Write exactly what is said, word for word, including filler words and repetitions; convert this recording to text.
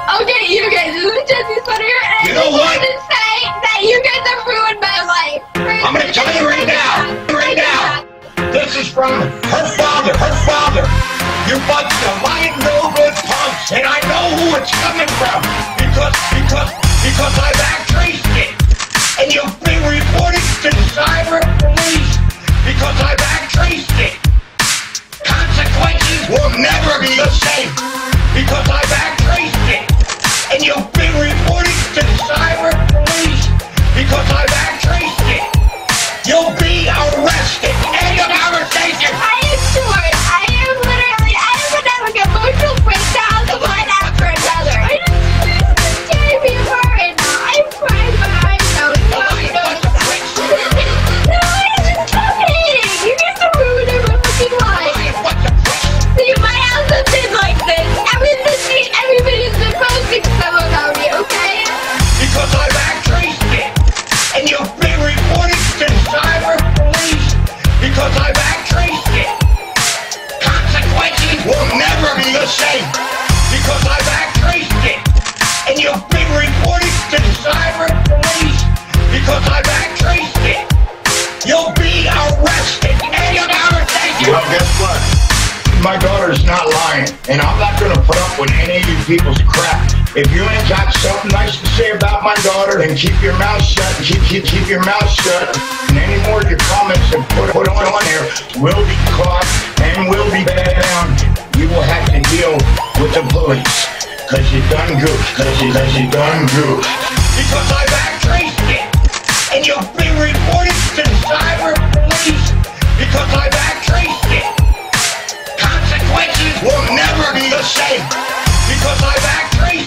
Okay, you guys, this is Jesse Sweater, and You know I just what? wanted to say that you guys have ruined my life. I'm gonna tell you right now, right now. This is from her father, her father. You're bunch of lying, no good punks, and I know who it's coming from because, because, because I've back traced it, and you've been reported to the cyber police because I back traced it. Consequences will never be the same because I back traced it, and you've been reported to the cyber police because I back traced it. You'll be arrested. End of conversation. I am sure, I am literally, I am having emotional breakdowns of one after another. I just, this is tearing me apart right now. I'm crying, but I'm so sorry. No, it's just suffocating. You guys are ruining my fucking life. See, my house has been like this. Everything, everybody's been posting stuff about me, okay? Because I back traced it, and you've been reported to the cyber police because I back traced it. Consequences will never be the same because I back traced it, and you've been reported to the cyber police because I back traced it. You'll be arrested. End of conversation. Well, guess what? My daughter's not lying, and I'm not gonna put up with any of you people's crap. If you ain't got something nice to say about my daughter, then keep your mouth shut. Keep keep keep your mouth shut. And any more of your comments that put put on on there will be caught and will be bound. You will have to deal with the police, cause you done goofed. Cause you cause you done goofed. Because I back traced it, and you've been reported to the cyber police because I back traced it. Consequences will never be the same because I back traced